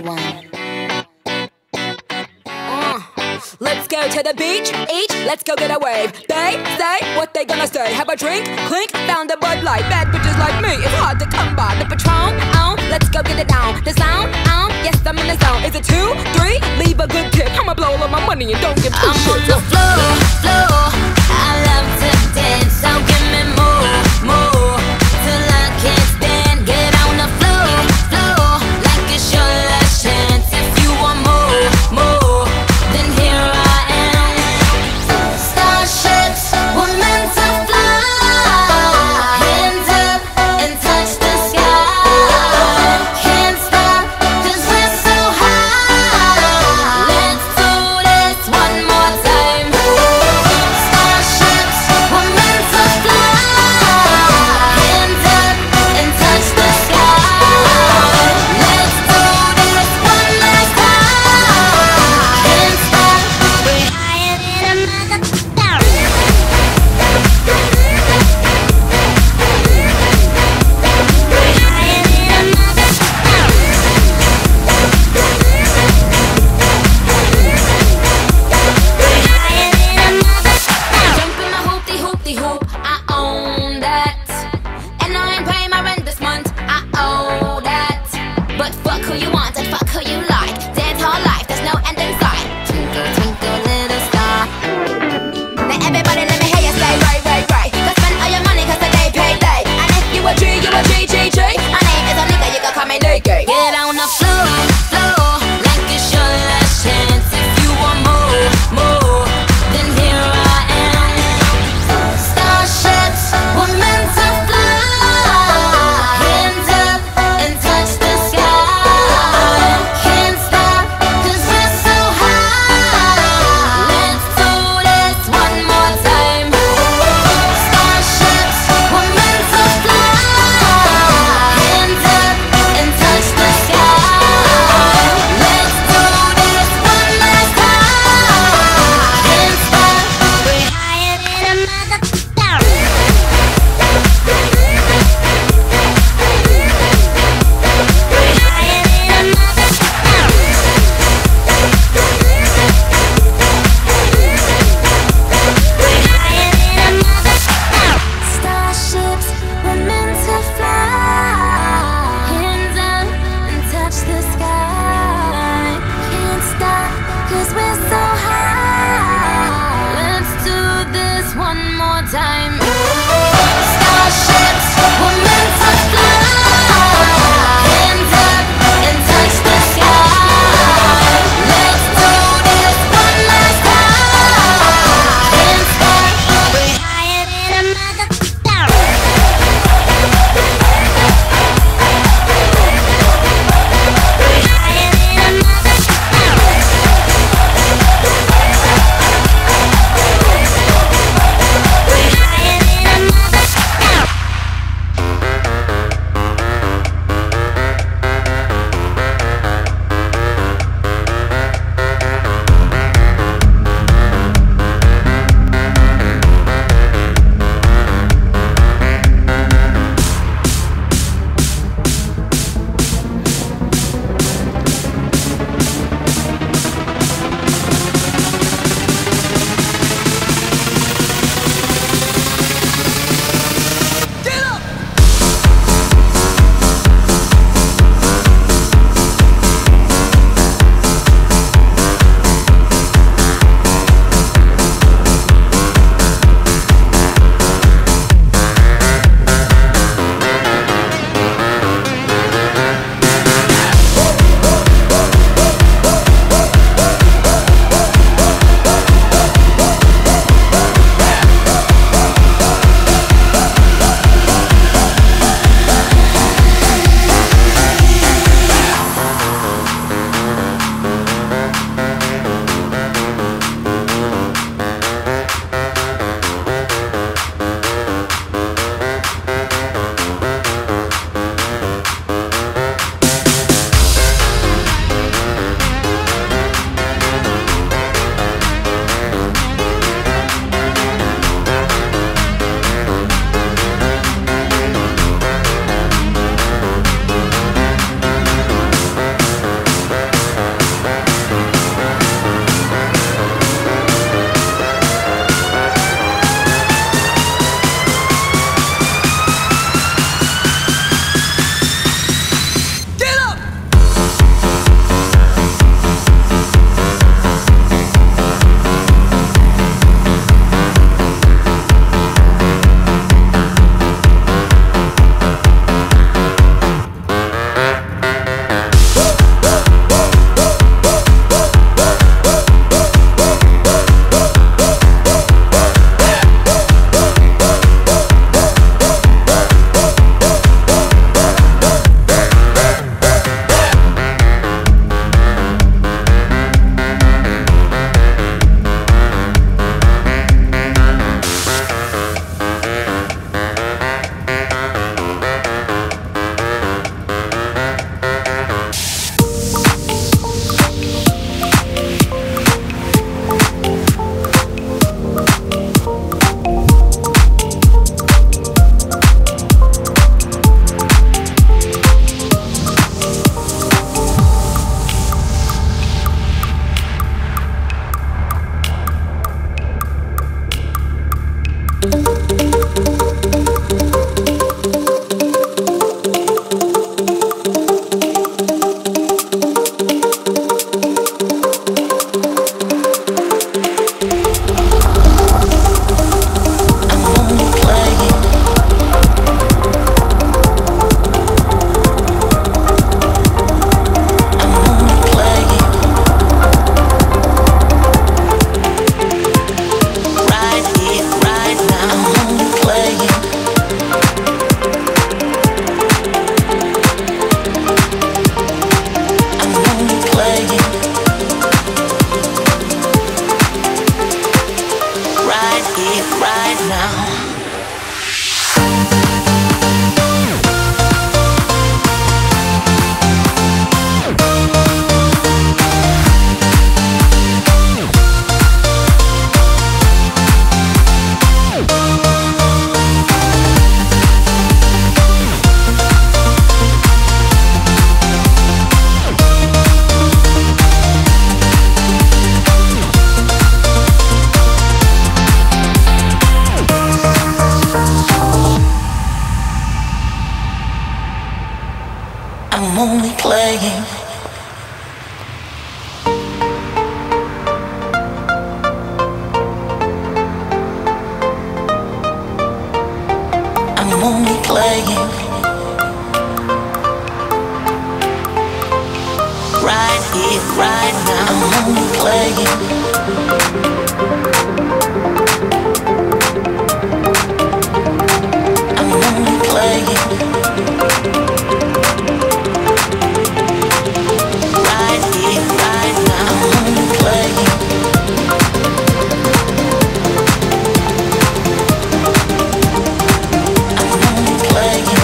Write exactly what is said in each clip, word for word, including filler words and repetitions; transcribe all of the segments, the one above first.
one. Let's go to the beach, each, let's go get a wave. They say what they gonna say. Have a drink, clink, found a Bud Light. Bad bitches like me, it's hard to come by. The Patron, on, let's go get it down. The sound, on, yes I'm in the zone. Is it two, three? Leave a good tip. I'ma blow all my money and don't give two I'm shits. on the floor, floor. I love to dance, so give me more, more, till I can't stand. Get on the floor, floor, like it's your last chance. If you want more, more, then here I am. Starships were meant to fly. Hands up and touch the sky. Can't stop 'cause we're so high. Let's do this one more time. I'm only playing. I'm only playing. Right here, right now. I'm only playing. I'm only playing. Right here, right now. I'm only playing. I'm only playing.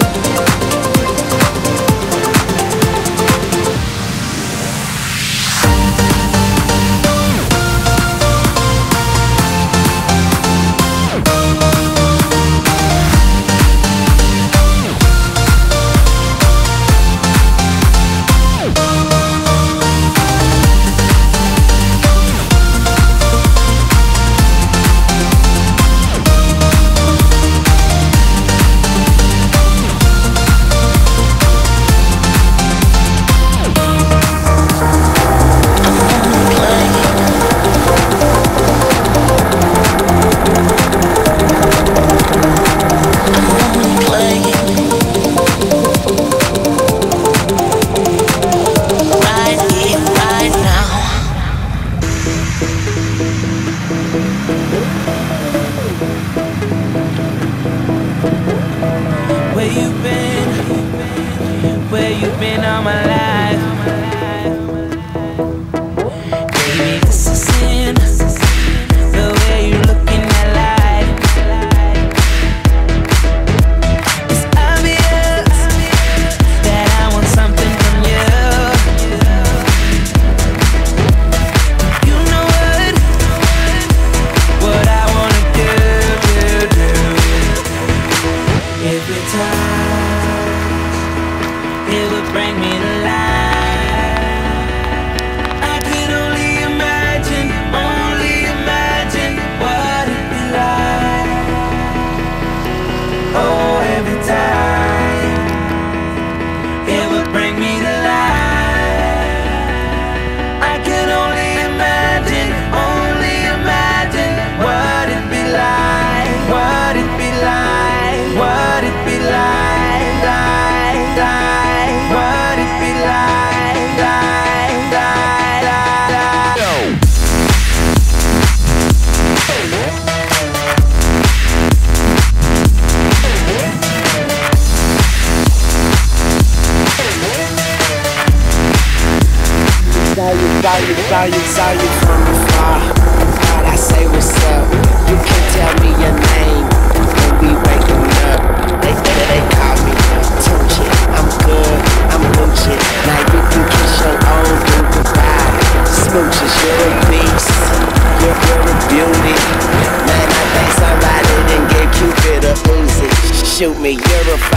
Where you been? Where you been all my life? Baby, this is sin. The way you look in that light. It's obvious that I want something from you. You know what? What I wanna do, do, do. Every time it would bring me to life. I could only imagine, only imagine what it'd be like. Oh, every time it would bring me to life. I could only imagine, only imagine what it'd be like, what it'd be like, what it'd be like, like, like, what it'd be like, like, like, like, like. Saw you, saw you, saw you, saw you from afar. Thought I say what's up. You can tell me your name when we waking up. They they, they call me Tunchi. I'm good, I'm Gucci. Now you can kiss your own dude goodbye. Smooches, you're a beast. You're, you're a beauty. Man, I think somebody didn't get Cupid a Uzi. Shoot me, you're a